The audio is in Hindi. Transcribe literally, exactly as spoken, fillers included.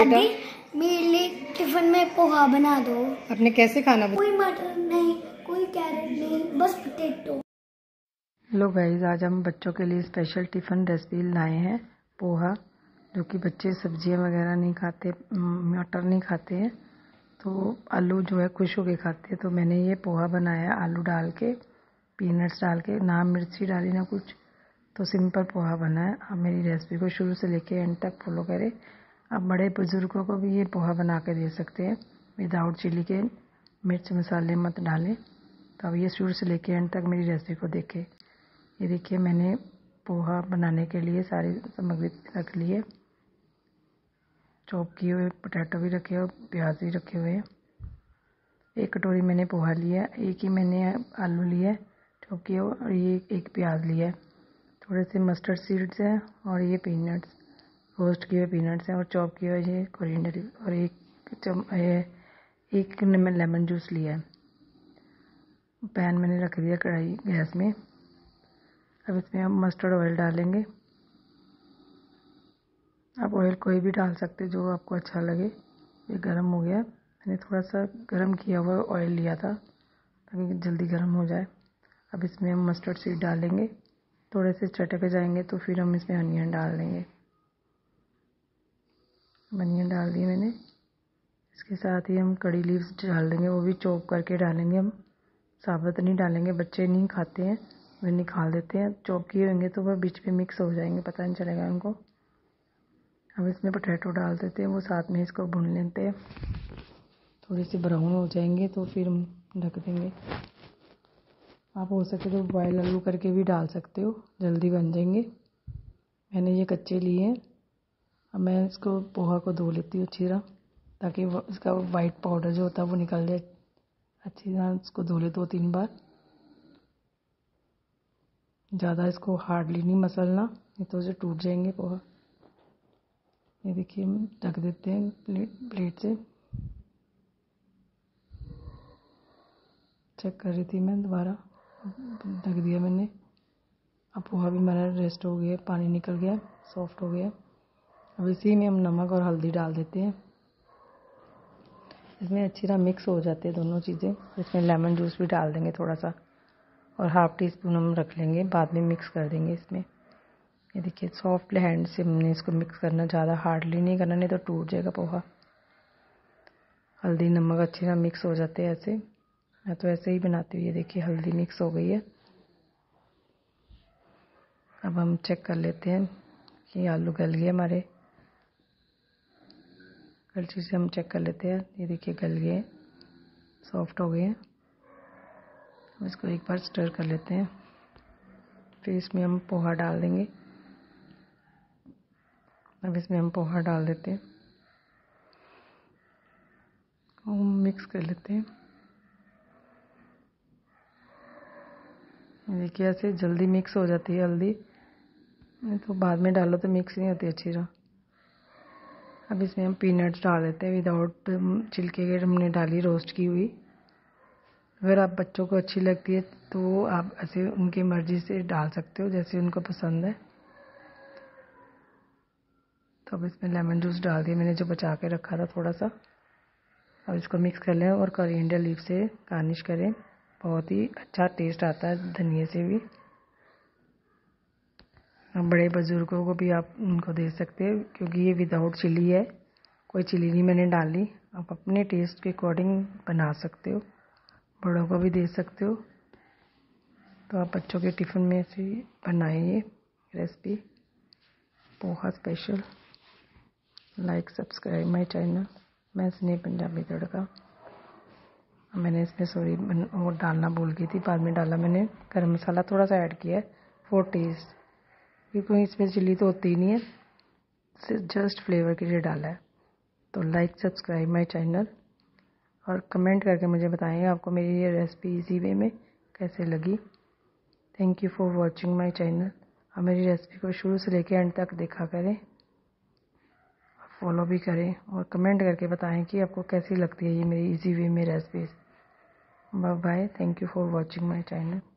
बेटा मेरे लिए टिफिन में पोहा बना दो। आपने कैसे खाना? कोई मटर नहीं, कोई कैरेट नहीं, बस पोटैटो। हेलो गाइस, आज हम बच्चों के लिए स्पेशल टिफ़िन रेसिपी लाए हैं पोहा, जो कि बच्चे सब्जियां वगैरह नहीं खाते, मटर नहीं खाते हैं, तो आलू जो है खुश होके खाते हैं। तो मैंने ये पोहा बनाया आलू डाल के, पीनट्स डाल के, ना मिर्ची डाली ना कुछ, तो सिंपल पोहा बना है। आप मेरी रेसिपी को शुरू से लेके एंड तक फॉलो करें। आप बड़े बुजुर्गों को भी ये पोहा बना के दे सकते हैं विदाउट चिली के, मिर्च मसाले मत डालें। तो अब ये शुरू से लेके एंड तक मेरी रेसिपी को देखें। ये देखिए, मैंने पोहा बनाने के लिए सारी सामग्री रख ली है। चॉप किए हुए पोटैटो भी रखे और प्याज भी रखे हुए हैं। एक कटोरी मैंने पोहा लिया, एक ही मैंने आलू लिया चॉप किया, और ये एक प्याज लिया है। थोड़े से मस्टर्ड सीड्स हैं, और ये पीनट्स, रोस्ट किए हुए पीनट्स हैं, और चॉप किए हुए ये कोरिएंडर, और एक चम एक मैं लेमन जूस लिया है। पैन मैंने रख दिया कढ़ाई गैस में। अब इसमें हम मस्टर्ड ऑयल डालेंगे। आप ऑयल कोई भी डाल सकते जो आपको अच्छा लगे। ये गर्म हो गया, मैंने थोड़ा सा गर्म किया हुआ ऑयल लिया था ताकि जल्दी गर्म हो जाए। अब इसमें हम मस्टर्ड सीड डालेंगे, थोड़े से चटक जाएंगे तो फिर हम इसमें अनियन डाल देंगे। अनियन डाल दिए मैंने। इसके साथ ही हम कड़ी लीव्स डाल देंगे, वो भी चॉप करके डालेंगे। हम साबुत नहीं डालेंगे, बच्चे नहीं खाते हैं, वे निकाल देते हैं। चॉप किए होंगे तो वह बीच में मिक्स हो जाएंगे, पता नहीं चलेगा उनको। अब इसमें पोटैटो डाल देते हैं, वो साथ में इसको भून लेते हैं। थोड़ी सी ब्राउन हो जाएंगे तो फिर हम ढक देंगे। आप हो सके तो बॉयल आलू करके भी डाल सकते हो, जल्दी बन जाएंगे। मैंने ये कच्चे लिए हैं। अब मैं इसको पोहा को धो लेती हूँ अच्छी तरह, ताकि वो इसका वाइट पाउडर जो होता है वो निकल जाए। अच्छी तरह इसको धो ले दो तीन बार। ज़्यादा इसको हार्डली नहीं मसलना, नहीं तो उसे टूट जाएंगे पोहा। ये देखिए, हम ढक देते हैं प्लेट प्लेट से। चेक कर रही थी मैं, दोबारा ढक दिया मैंने। अब पोहा भी हमारा रेस्ट हो गया, पानी निकल गया, सॉफ्ट हो गया। अब इसी में हम नमक और हल्दी डाल देते हैं। इसमें अच्छी तरह मिक्स हो जाते हैं दोनों चीज़ें। इसमें लेमन जूस भी डाल देंगे थोड़ा सा, और हाफ़ टी स्पून हम रख लेंगे, बाद में मिक्स कर देंगे इसमें। ये देखिए, सॉफ्ट हैंड से हमने इसको मिक्स करना, ज़्यादा हार्डली नहीं करना, नहीं तो टूट जाएगा पोहा। हल्दी नमक अच्छी तरह मिक्स हो जाते हैं ऐसे। मैं तो ऐसे ही बनाती हूँ। ये देखिए, हल्दी मिक्स हो गई है। अब हम चेक कर लेते हैं कि आलू गल गए हमारे। कलछी से हम चेक कर लेते हैं। ये देखिए, गल गए, सॉफ्ट हो गए हैं। अब इसको एक बार स्टर कर लेते हैं, फिर इसमें हम पोहा डाल देंगे। अब इसमें हम पोहा डाल देते हैं, मिक्स कर लेते हैं। देखिए, ऐसे जल्दी मिक्स हो जाती है हल्दी, नहीं तो बाद में डालो तो मिक्स नहीं होती अच्छी तरह। अब इसमें हम पीनट्स डाल देते हैं विदाउट छिलके के, हमने डाली रोस्ट की हुई। अगर आप बच्चों को अच्छी लगती है तो आप ऐसे उनकी मर्ज़ी से डाल सकते हो, जैसे उनको पसंद है। तो अब इसमें लेमन जूस डाल दिया मैंने, जो बचा के रखा था थोड़ा सा। अब इसको मिक्स कर लें और कोरिएंडर लीफ से गार्निश करें। बहुत ही अच्छा टेस्ट आता है धनिया से भी। बड़े बुजुर्गों को भी आप उनको दे सकते हैं, क्योंकि ये विदाउट चिली है, कोई चिली नहीं मैंने डाली। आप अपने टेस्ट के अकॉर्डिंग बना सकते हो, बड़ों को भी दे सकते हो। तो आप बच्चों के टिफ़िन में से बनाइए recipe poha special. Like subscribe my channel. मैं स्नेह पंजाबी तड़का। मैंने इसमें सॉरी वो डालना भूल गई थी, बाद में डाला मैंने। गरम मसाला थोड़ा सा ऐड किया है फॉर टेस्ट, क्योंकि इसमें चिली तो होती ही नहीं है, सिर्फ जस्ट फ्लेवर के लिए डाला है। तो लाइक सब्सक्राइब माय चैनल, और कमेंट करके मुझे बताएं आपको मेरी ये रेसिपी इजी वे में कैसे लगी। Thank you for watching my channel. और मेरी रेसिपी को शुरू से लेकर एंड तक देखा करें, फॉलो भी करें, और कमेंट करके बताएं कि आपको कैसी लगती है ये मेरी इजी वे में recipes. Bye bye. Thank you for watching my channel.